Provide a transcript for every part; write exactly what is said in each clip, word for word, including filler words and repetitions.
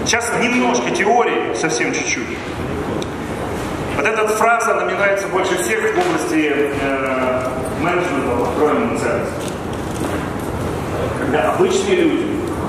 Сейчас немножко теории, совсем чуть-чуть. Вот эта фраза, она мне нравится больше всех в области э, менеджмента построенной ценности. Когда обычные люди,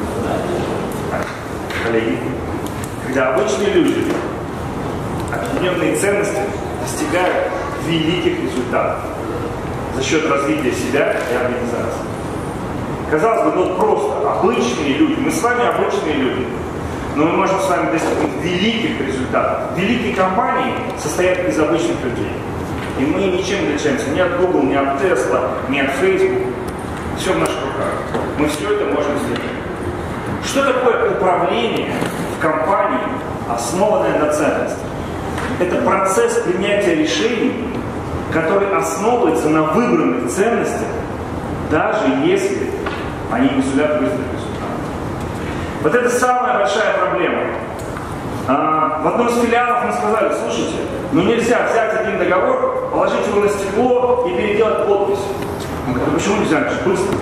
коллеги, когда обычные люди объединенные ценности достигают великих результатов за счет развития себя и организации. Казалось бы, ну просто обычные люди, мы с вами обычные люди, но мы можем с вами достигнуть великих результатов. Великие компании состоят из обычных людей. И мы ничем не отличаемся ни от Google, ни от Tesla, ни от Facebook. Все в наших руках. Мы все это можем сделать. Что такое управление в компании, основанное на ценностях? Это процесс принятия решений, который основывается на выбранных ценностях, даже если они не сулят быстрых результатов. Вот это самая большая проблема. А, в одном из филиалов мы сказали: слушайте, ну нельзя взять один договор, положить его на стекло и переделать подпись. Мы говорим: почему нельзя? Это же быстро.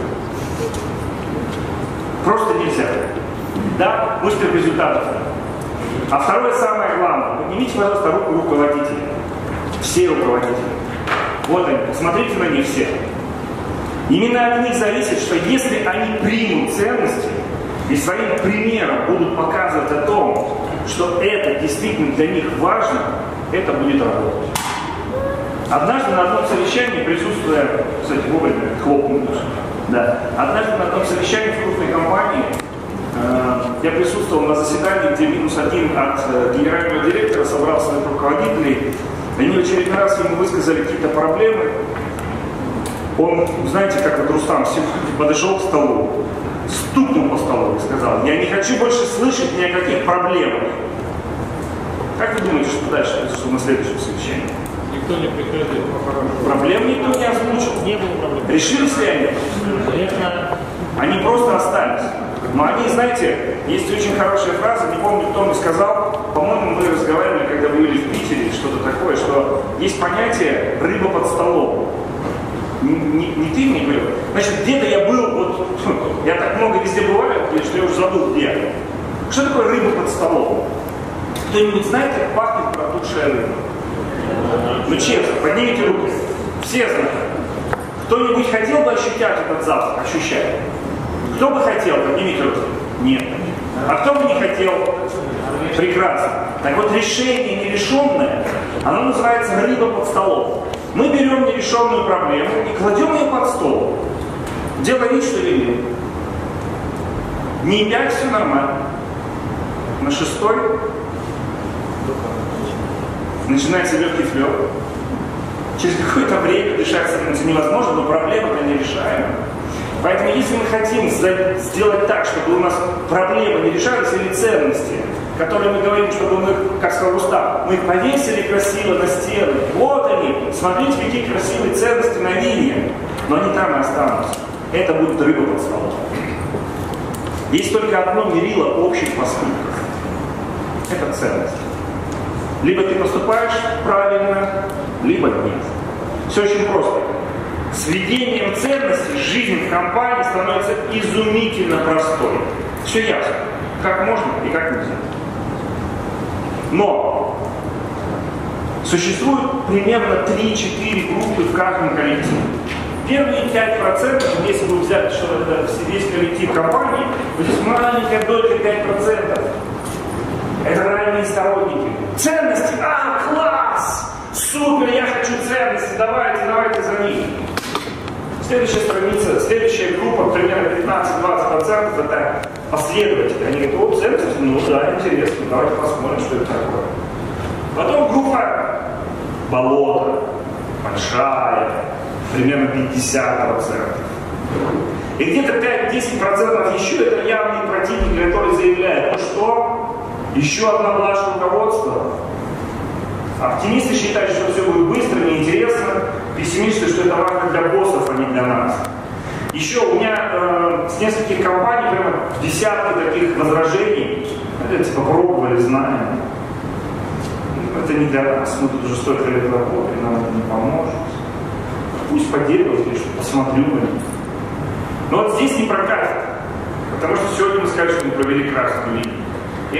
Просто нельзя. Да, быстрых результатов. А второе, самое главное, поднимите, пожалуйста, руку руководителей. Все руководители. Вот они, посмотрите на них все. Именно от них зависит, что если они примут ценности и своим примером будут показывать о том, что это действительно для них важно, это будет работать. Однажды на одном совещании, присутствуя, кстати, вовремя хлопнул, да, однажды на одном совещании в крупной компании э, я присутствовал на заседании, где минус один от э, генерального директора собрал своих руководителей. Они в очередной раз ему высказали какие-то проблемы. Он, знаете, как вот Рустам сегодня подошел к столу, стукнул по столу и сказал: я не хочу больше слышать ни о каких проблемах. Как вы думаете, что дальше произошло на следующем совещании? Никто не приходил. Проблем никто не озвучил. Не было проблем. Решились ли они? Конечно. Они просто остались. Но они, знаете, есть очень хорошая фраза, не помню, кто мне сказал, по-моему, мы разговаривали, когда были в Питере, что-то такое, что есть понятие «рыба под столом». Не, не, не ты мне говорил? Значит, где-то я был, вот, я так много везде бываю, что я уже забыл где. Что такое рыба под столом? Кто-нибудь знает, как пахнет протухшая рыба? Ну честно, поднимите руки. Все знают. Кто-нибудь хотел бы ощущать этот запах? Ощущать? Кто бы хотел? Поднимите руки. Нет. А кто бы не хотел? Прекрасно. Так вот, решение нерешенное, оно называется рыба под столом. Мы берем нерешенную проблему и кладем ее под стол. Делай вид, что ли? Не пять, все нормально. На шестой начинается легкий флёр. Через какое-то время дышать становится невозможно, но проблема-то нерешаема. Поэтому если мы хотим сделать так, чтобы у нас проблемы не решались, или ценности, которые мы говорим, чтобы мы, как сказал Рустам, мы их повесили красиво на стены. Вот они, смотрите, какие красивые ценности на линии. Но они там и останутся. Это будет рыба под столом. Есть только одно мерило общих поступков. Это ценность. Либо ты поступаешь правильно, либо нет. Все очень просто. С введением ценностей жизнь в компании становится изумительно простой. Все ясно. Как можно и как нельзя. Но существует примерно три-четыре группы в каждом коллективе. Первые пять процентов, если вы взяли, что это весь коллектив компании, то есть маленькая долька пять процентов. Это ранние сторонники. Ценности, а, класс! Супер, я хочу ценности, давайте, давайте за них. Следующая страница, следующая группа, примерно пятнадцать-двадцать процентов, это последователи. Они говорят: о, ценности, ну да, интересно, давайте посмотрим, что это такое. Потом группа болото, большая, примерно пятьдесят процентов. И где-то пять-десять процентов еще это явные противники, которые заявляют: ну что, еще одна блажь руководства. Оптимисты считают, что все будет быстро, неинтересно. Пессимисты, что это важно для боссов, а не для нас. Еще у меня э, с нескольких компаний прямо десятки таких возражений. Это типа пробовали, знаем. Это не для нас. Мы тут уже столько лет работали, нам это не поможет. Пусть поделают, я что-то посмотрю на них. Но вот здесь не прокатит. Потому что сегодня мы скажем, что мы провели красную линию. И это очень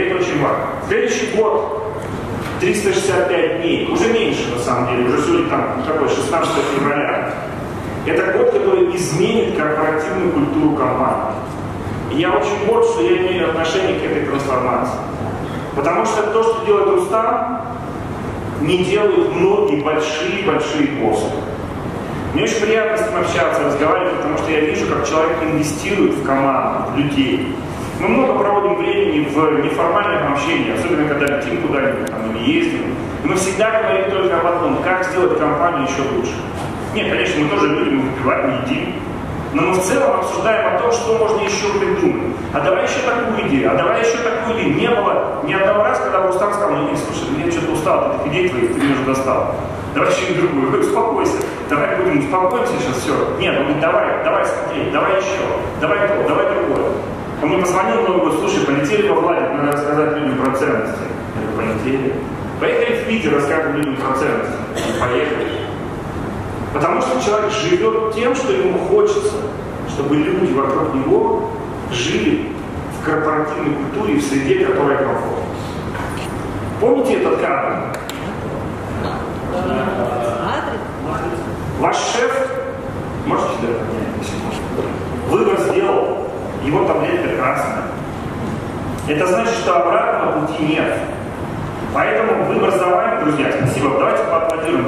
важно. Следующий год триста шестьдесят пять дней, уже меньше на самом деле, уже сегодня там такой шестнадцатое февраля. Это год, который изменит корпоративную культуру компании. И я очень горд, что я имею отношение к этой трансформации. Потому что то, что делает Рустам, не делают многие большие-большие боссы. Мне очень приятно с ним общаться, разговаривать, потому что я вижу, как человек инвестирует в команду, в людей. Мы много проводим времени в неформальном общении, особенно когда летим куда-нибудь там, или ездим. И мы всегда говорим только об одном, как сделать компанию еще лучше. Нет, конечно, мы тоже любим выпивать, едим. Но мы в целом обсуждаем о том, что можно еще придумать. А давай еще такую идею, а давай еще такую идею. Не было ни одного раза, когда Рустам сказал: ну, не, слушай, я что-то устал от этих идей твоих, ты меня уже достал. Давай еще другую, говорю, успокойся, давай будем успокоимся сейчас, все. Нет, он говорит, давай, давай смотреть, давай еще, давай то, давай другое. Он мне позвонил много, говорит: слушай, полетели во Владик, надо рассказать людям про ценности. Я говорю: полетели. Поехали в Питер, расскажем людям про ценности. Поехали. Потому что человек живет тем, что ему хочется, чтобы люди вокруг него жили в корпоративной культуре и в среде, которая комфортна. Помните этот кадр? Ваш шеф, можете сюда поднять? Выбор сделал, его таблетка красная. Это значит, что обратного пути нет. Поэтому выбор за вами, друзья. Спасибо. Давайте поаплодируем.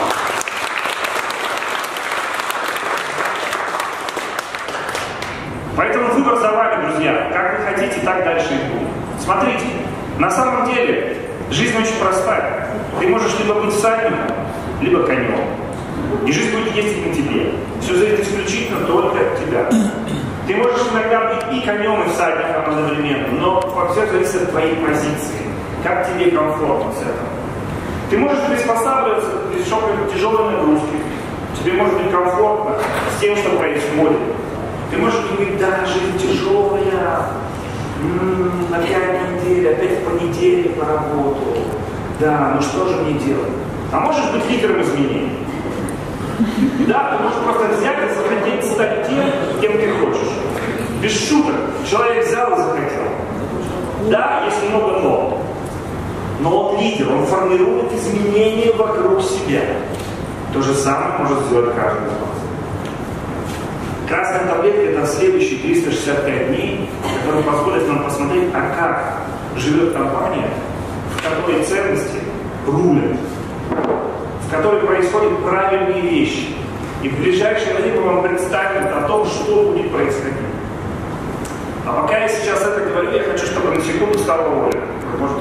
Поэтому выбор за вами, друзья. Как вы хотите, так дальше и будет. Смотрите, на самом деле жизнь очень простая. Ты можешь либо быть всадником, либо конем. И жизнь будет ездить на тебе. Все зависит исключительно только от тебя. Ты можешь иногда быть и конем, и всадником одновременно, но все зависит от твоей позиции. Как тебе комфортно с этим. Ты можешь приспосабливаться к высокой тяжелой нагрузке. Тебе может быть комфортно с тем, что происходит. Ты можешь говорить: да, жизнь тяжелая, м-м, опять неделя, опять в понедельник на работу. Да, ну что же мне делать? А можешь быть лидером изменений. Да, ты можешь просто взять и захотеть стать тем, кем ты хочешь. Без шуток. Человек взял и захотел. Да, есть много но. Но он лидер, он формирует изменения вокруг себя. То же самое может сделать каждый из вас. Красная таблетка — это следующие триста шестьдесят пять дней, которые позволят нам посмотреть, а как живет компания, в которой ценности рулят, в которой происходят правильные вещи. И в ближайшее время мы вам представим о том, что будет происходить. А пока я сейчас это говорю, я хочу, чтобы на секунду стала Оля. Может?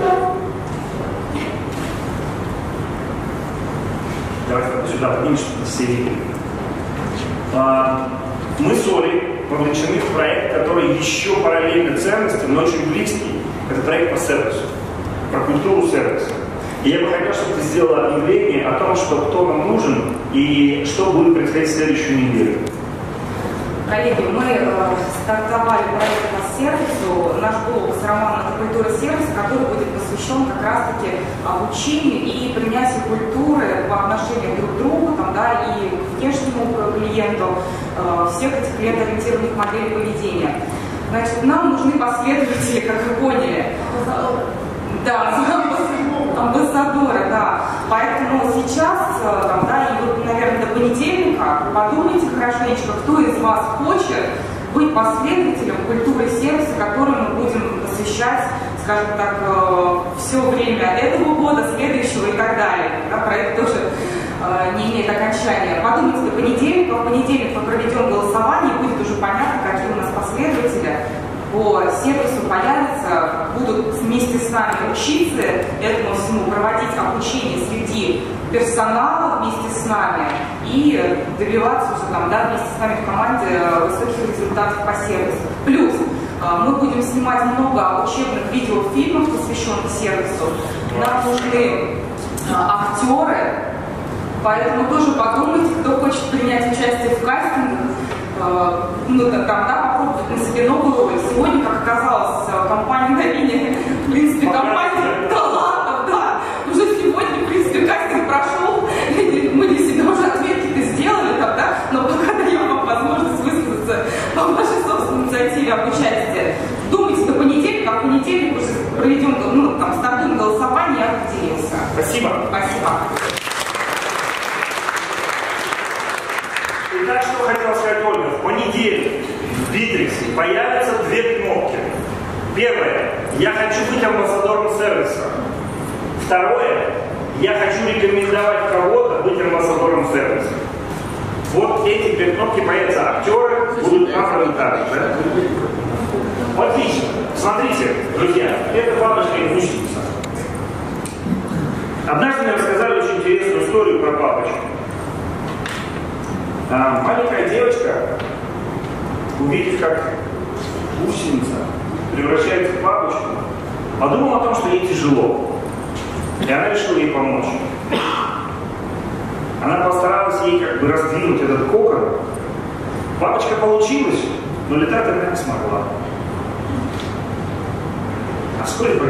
Давайте сюда поднимемся, все видели. Мы с Олей вовлечены в проект, который еще параллельно ценностям, но очень близкий. Это проект по сервису, про культуру сервиса. И я бы хотел, чтобы ты сделала объявление о том, что кто нам нужен и что будет происходить в следующую неделю. Коллеги, мы э, стартовали проект по сервису. Наш блог с Романом — это культура сервиса, который будет посвящен как раз-таки обучению и принятию культуры по отношению друг к другу, там, да, и к внешнему клиенту, э, всех этих клиентоориентированных моделей поведения. Значит, нам нужны последователи, как вы поняли. Да, амбассадоры, да. Поэтому сейчас, там, да, и вот, наверное, до понедельника подумайте хорошенечко, кто из вас хочет быть последователем культуры сервиса, которую мы будем посвящать, скажем так, все время этого года, следующего и так далее. Да, проект тоже не имеет окончания. Подумайте до понедельника. В понедельник мы проведем голосование, и будет уже понятно, какие у нас последователи по сервису появятся, будут вместе с нами учиться этому всему, проводить обучение среди персонала вместе с нами и добиваться уже там, да, вместе с нами в команде высоких результатов по сервису. Плюс мы будем снимать много учебных видеофильмов, посвященных сервису. Нам нужны актеры, поэтому тоже подумайте, кто хочет принять участие в кастингах. Ну, там, да, попробовать на себе новую роль. Сегодня, как оказалось, компания Давине, в принципе, компания талантов, да, уже сегодня, в принципе, кастинг прошел, мы для себя уже ответки-то сделали, там, да, но пока даем вам возможность высказаться по вашей собственной инициативе об участии. Думайте до понедельника, а в понедельник уже проведем, ну, там, стартуем голосование и определимся. Спасибо. Спасибо. Итак, что хотел сказать Ольга. В понедельник в Битриксе появятся две кнопки. Первое. Я хочу быть амбассадором сервиса. Второе. Я хочу рекомендовать кого-то быть амбассадором сервиса. Вот эти две кнопки появятся. Актеры будут набраны так. Да? Отлично. Смотрите, друзья, это бабушка и гусеница. Однажды мне рассказали очень интересную историю про бабочку. А, маленькая девочка, увидев, как гусеница превращается в бабочку, подумала о том, что ей тяжело. И она решила ей помочь. Она постаралась ей как бы раздвинуть этот кокон. Бабочка получилась, но летать она не смогла. А вскоре погибла.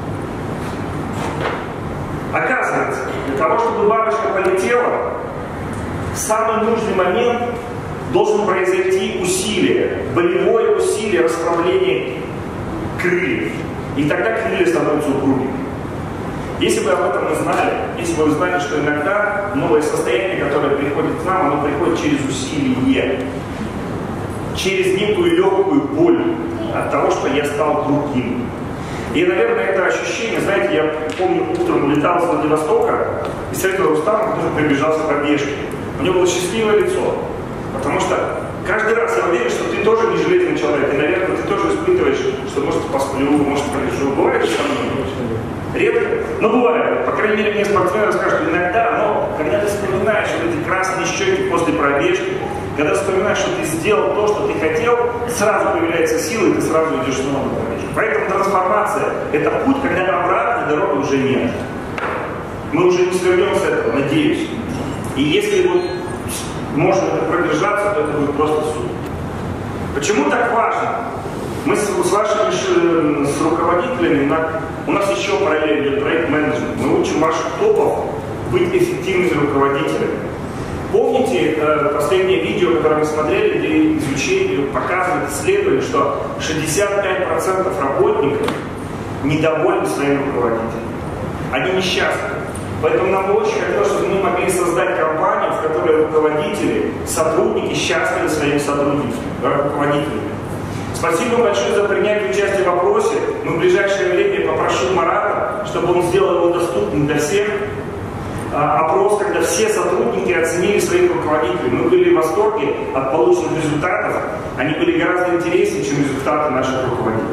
Оказывается, для того, чтобы бабочка полетела, в самый нужный момент должен произойти усилие, болевое усилие расправления крыльев. И тогда крылья становятся упругими. Если бы об этом мы знали, если бы вы знали, что иногда новое состояние, которое приходит к нам, оно приходит через усилие, через некую легкую боль от того, что я стал другим. И, наверное, это ощущение, знаете, я помню, утром улетал с Владивостока и встретил Рустама, который прибежал с пробежки. У него было счастливое лицо, потому что каждый раз я уверен, что ты тоже не железный человек, и, наверное, ты тоже испытываешь, что может посплю, может полежу. Бывает со мной? Редко, но бывает. По крайней мере, мне спортсмены расскажут, что иногда, но когда ты вспоминаешь вот эти красные щеки после пробежки, когда ты вспоминаешь, что ты сделал то, что ты хотел, сразу появляется сила, и ты сразу идешь на новую пробежку. Поэтому трансформация – это путь, когда обратной дороги уже нет. Мы уже не свернем с этого, надеюсь. И если вот можно это продержаться, то это будет просто суд. Почему так важно? Мы с, с вашими с руководителями, на, у нас еще параллельно идет проект менеджмент. Мы учим ваших топов быть эффективными руководителями. Помните э, последнее видео, которое мы смотрели, где изучение показывает исследование, что шестьдесят пять процентов работников недовольны своим руководителем. Они несчастны. Поэтому нам бы очень хотелось, чтобы мы могли создать компанию, в которой руководители, сотрудники счастливы своими сотрудниками, руководителями. Спасибо большое за принятие участия в вопросе. Мы в ближайшее время попрошу Марата, чтобы он сделал его доступным для всех. Опрос, когда все сотрудники оценили своих руководителей. Мы были в восторге от полученных результатов. Они были гораздо интереснее, чем результаты наших руководителей.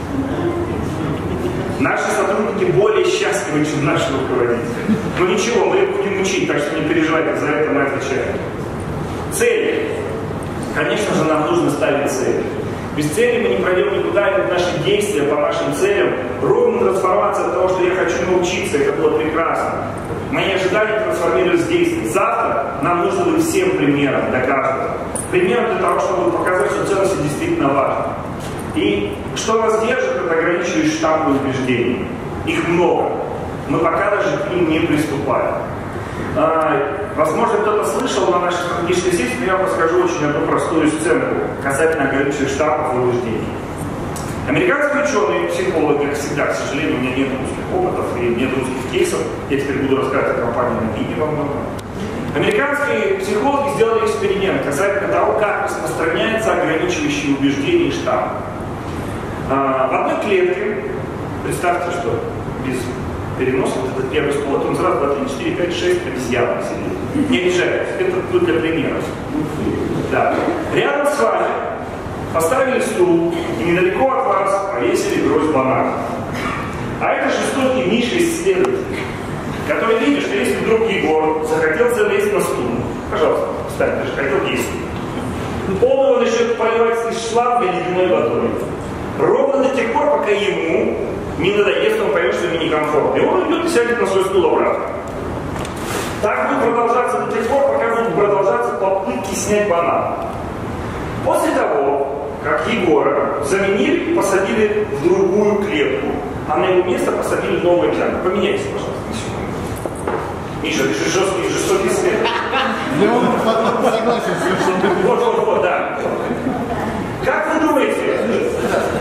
Наши сотрудники более счастливы, чем наши руководители. Но ничего, мы их будем учить, так что не переживайте, за это мы отвечаем. Цели. Конечно же, нам нужно ставить цели. Без цели мы не пройдем никуда, и наши действия по нашим целям, ровно трансформация от того, что я хочу научиться, это было прекрасно. Мои ожидания трансформировались в действия. Завтра нам нужно быть всем примером для каждого. Примером для того, чтобы показать, что ценности действительно важны. И что нас держит, это ограничивающие штампы убеждений. Их много. Мы пока даже к ним не приступаем. А, возможно, кто-то слышал на нашей стратегической сессии, но я вам расскажу очень одну простую сценку касательно ограничивающих штампов и убеждений. Американские ученые, психологи, как всегда, к сожалению, у меня нет русских опытов и нет русских кейсов, я теперь буду рассказывать о компании на Бине во многом. Американские психологи сделали эксперимент касательно того, как распространяются ограничивающие убеждения и штампы. А, в одной клетке, представьте, что без переноса, вот этот первый стол, он сразу два, три, четыре, пять, шесть обезьян сидит. Не обижайтесь, это будет для примера. Да. Рядом с вами поставили стул и недалеко от вас повесили гроздь бананов. А это жестокий Миша-исследователь, который видит, что если вдруг Егор захотел залезть на стул, пожалуйста, встань, ты же хотел есть. Он его начнет поливать из шланга ледяной водой. Ровно до тех пор, пока ему не надоест, он поймет, что ему некомфортно. И он идет и сядет на свой стул обратно. Так будет продолжаться до тех пор, пока будут продолжаться попытки снять банан. После того, как Егора заменили и посадили в другую клетку, а на его место посадили нового экземпляра. Поменяйтесь, пожалуйста, на секунду. Миша, ты же жесткий, жестокий исследователь. Я он согласен. Вот, вот, вот, да. Как вы думаете,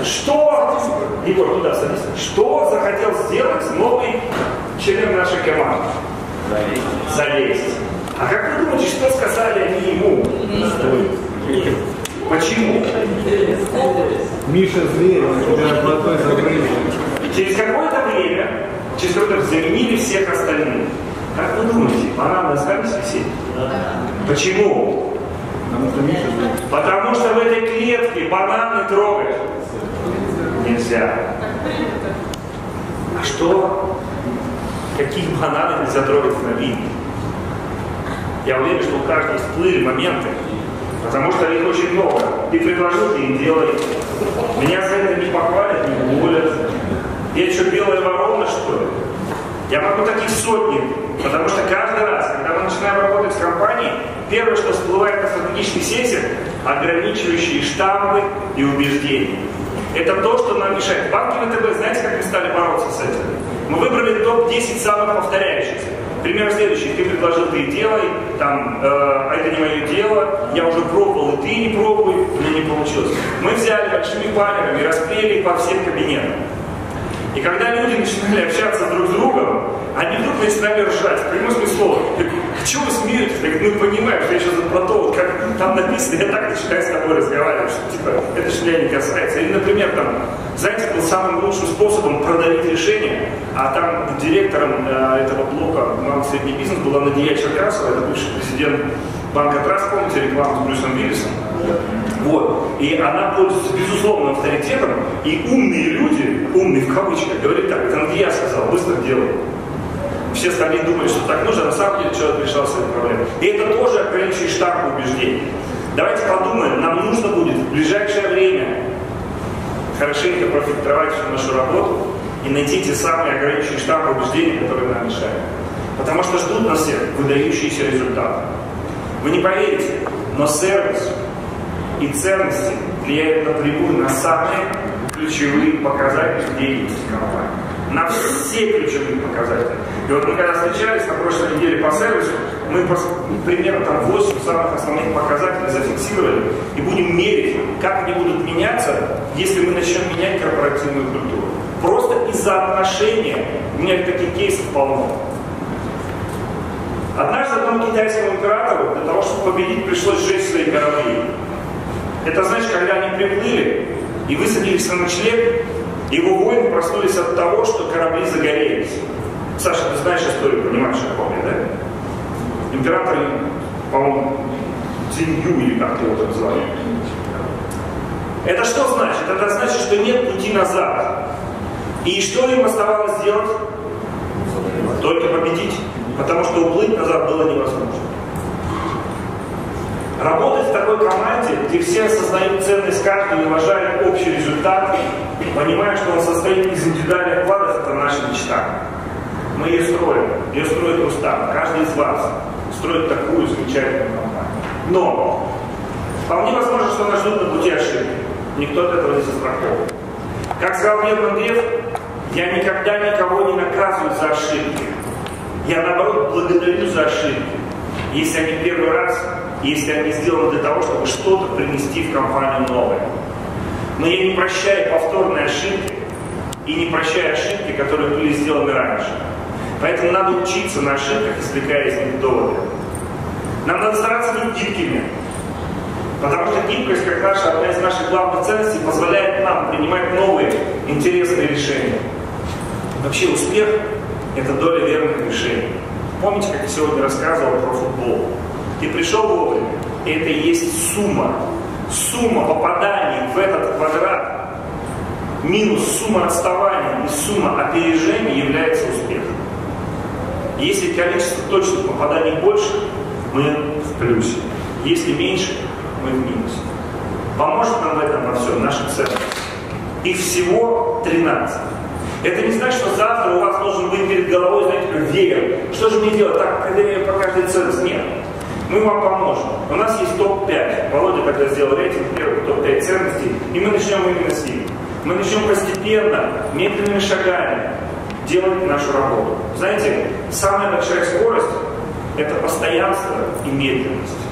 что, Егор, туда садись, что захотел сделать новый член нашей команды? Залезть. Залезть. А как вы думаете, что сказали они ему? Почему? Миша зверь, он тебя плохой забрызгал. Через какое-то время, через какое-то заменили всех остальных. Как вы думаете, бананы остались висеть? Почему? Потому что Миша зверь. Потому что в этой клетке бананы трогать нельзя. А что? Какие бананы нельзя трогать в новине? Я уверен, что у каждого всплыли моменты, потому что их очень много. Ты предложил, ты и делай. Меня за это не похвалят, не уволят. Я что, белая ворона, что ли? Я могу таких сотни, потому что каждый раз, когда мы начинаем работать с компанией, первое, что всплывает на стратегических сессиях, ограничивающие штампы и убеждения. Это то, что нам мешает. Банки ВТБ, знаете, как мы стали бороться с этим? Мы выбрали топ десять самых повторяющихся. Пример следующий. Ты предложил, ты и делай, там, э, а это не мое дело, я уже пробовал, и ты не пробуй, у меня не получилось. Мы взяли большими баннерами, расклеили их по всем кабинетам. И когда люди начинали общаться друг с другом, они вдруг начинали ржать, в прямом смысле слова. А чего вы смеетесь? Я говорю, ну понимаешь, что я сейчас про то, вот, как там написано, я так начинаю с тобой разговаривать, что типа, это же меня не касается. Или, например, там, знаете, был самым лучшим способом продавить решение, а там директором э, этого блока малый средний бизнес была Надия Черкасова, это бывший президент банка Траст, помните, рекламу с Брюсом Уиллисом. Вот. И она пользуется безусловным авторитетом, и умные люди, умные в кавычках, говорят так, это Надия сказал, быстро делай. Все остальные думали, что так нужно, а на самом деле человек решал свои проблемы. И это тоже ограничивающий штамп убеждений. Давайте подумаем, нам нужно будет в ближайшее время хорошенько профильтровать всю нашу работу и найти те самые ограничивающие штампы убеждений, которые нам мешают. Потому что ждут нас всех выдающиеся результаты. Вы не поверите, но сервис и ценности влияют напрямую на самые ключевые показатели деятельности компании. На все ключевые показатели. И вот мы когда встречались на прошлой неделе по сервису, мы примерно там восемь самых основных показателей зафиксировали и будем мерить, как они будут меняться, если мы начнем менять корпоративную культуру. Просто из-за отношения, у меня таких кейсов полно. Однажды одному китайскому императору для того, чтобы победить, пришлось сжечь свои корабли. Это значит, когда они приплыли и высадились на ночлег, его воины проснулись от того, что корабли загорелись. Саша, ты знаешь историю, понимаешь, я помню, да? Император, по-моему, Цинью или как его там звали. Это что значит? Это значит, что нет пути назад. И что им оставалось сделать? Только победить. Потому что уплыть назад было невозможно. Работать в такой команде, где все осознают ценность каждого и уважают общий результат, понимая, что он состоит из индивидуальных вкладов, это наша мечта. Мы ее строим, ее строит Рустам, каждый из вас строит такую замечательную компанию. Но вполне возможно, что нас ждут на пути ошибки. Никто от этого не застрахован. Как сказал Герман Греф, я никогда никого не наказываю за ошибки. Я, наоборот, благодарю за ошибки. Если они первый раз, если они сделаны для того, чтобы что-то принести в компанию новое. Но я не прощаю повторные ошибки и не прощаю ошибки, которые были сделаны раньше. Поэтому надо учиться на ошибках, извлекая из них доводы. Нам надо стараться быть гибкими. Потому что гибкость, как наша, одна из наших главных ценностей, позволяет нам принимать новые, интересные решения. Вообще успех – это доля верных решений. Помните, как я сегодня рассказывал про футбол? Ты пришел вовремя, и это и есть сумма. Сумма попаданий в этот квадрат минус сумма отставания и сумма опережения является успехом. Если количество точных попаданий больше, мы в плюсе. Если меньше, мы в минусе. Поможет нам в этом во всем наша ценность. Их всего тринадцать. Это не значит, что завтра у вас должен быть перед головой, знаете, веер. Что же мне делать? Так, проверяю по каждой ценности. Нет. Мы вам поможем. У нас есть топ пять. Володя тогда сделал рейтинг первых топ пять ценностей, и мы начнем именно с них. Мы начнем постепенно, медленными шагами делать нашу работу. Знаете, самая большая скорость – это постоянство и медленность.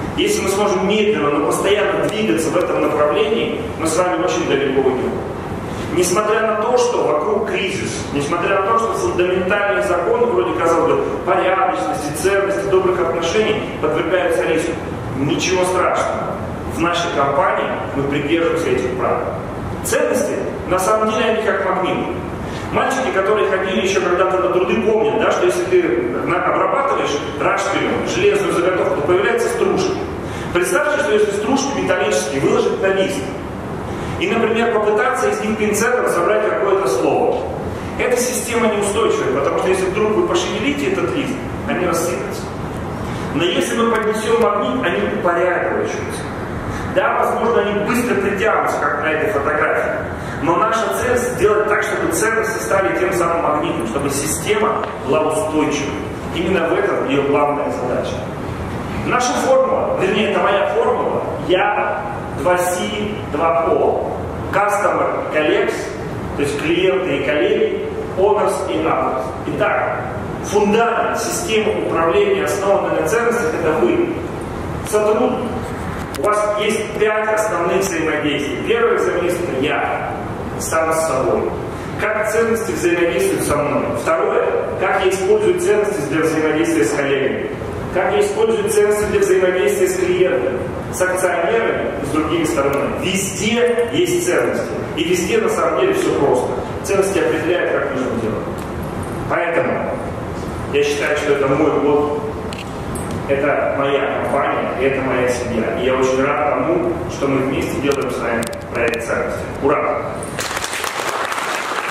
Если мы сможем медленно, но постоянно двигаться в этом направлении, мы с вами очень далеко уйдем. Несмотря на то, что вокруг кризис, несмотря на то, что фундаментальные законы, вроде, казалось бы, порядочности, ценности, добрых отношений подвергаются риску, ничего страшного. В нашей компании мы придерживаемся этих правил. Ценности, на самом деле, они как магнит. Мальчики, которые ходили еще когда-то на труды, помнят, да, что если ты обрабатываешь рашпилем железную заготовку, то появляются стружки. Представьте, что если стружки металлические выложить на лист, и, например, попытаться из них пинцетом собрать какое-то слово. Эта система неустойчивая, потому что если вдруг вы пошевелите этот лист, они рассыпятся. Но если мы поднесем магнит, они упорядочиваются. Да, возможно, они быстро притянутся, как на этой фотографии. Но наша цель сделать так, чтобы ценности стали тем самым магнитом, чтобы система была устойчивой. Именно в этом ее главная задача. Наша формула, вернее, это моя формула, я два си, два о. Customer, colleagues, то есть клиенты и коллеги, owners и others. Итак, фундамент системы управления, основанной на ценностях, это вы. Сотрудник. У вас есть пять основных взаимодействий. Первое взаимодействие – это я, сам с собой. Как ценности взаимодействуют со мной. Второе – как я использую ценности для взаимодействия с коллегами. Как я использую ценности для взаимодействия с клиентами, с акционерами и с другими сторонами. Везде есть ценности. И везде на самом деле все просто. Ценности определяют, как нужно делать. Поэтому я считаю, что это мой год. Это моя компания, и это моя семья. И я очень рад тому, что мы вместе делаем с вами проект ценности. Ура!